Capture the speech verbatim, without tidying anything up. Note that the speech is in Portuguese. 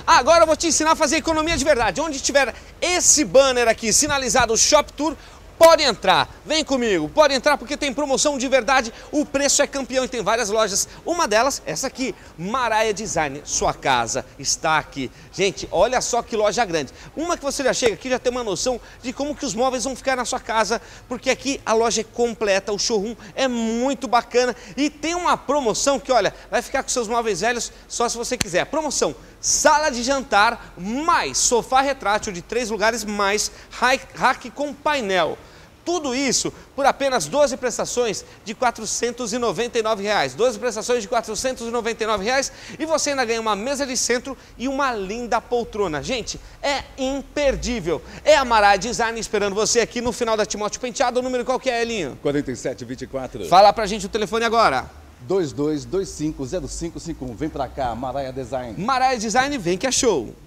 Agora eu vou te ensinar a fazer economia de verdade. Onde tiver esse banner aqui sinalizado Shop Tour, pode entrar, vem comigo, pode entrar porque tem promoção de verdade, o preço é campeão e tem várias lojas. Uma delas, essa aqui, Maraia Design, sua casa está aqui. Gente, olha só que loja grande. Uma que você já chega aqui, já tem uma noção de como que os móveis vão ficar na sua casa, porque aqui a loja é completa, o showroom é muito bacana e tem uma promoção que, olha, vai ficar com seus móveis velhos só se você quiser. Promoção, sala de jantar mais sofá retrátil de três lugares mais rack com painel. Tudo isso por apenas doze prestações de quatrocentos e noventa e nove reais. doze prestações de quatrocentos e noventa e nove reais e você ainda ganha uma mesa de centro e uma linda poltrona. Gente, é imperdível. É a Maraia Design esperando você aqui no final da Timóteo Penteado. O número qual que é, Elinho? quarenta e sete, vinte e quatro. Fala pra gente o telefone agora. dois dois dois cinco zero cinco cinco um. Vem pra cá, Maraia Design. Maraia Design, vem que é show.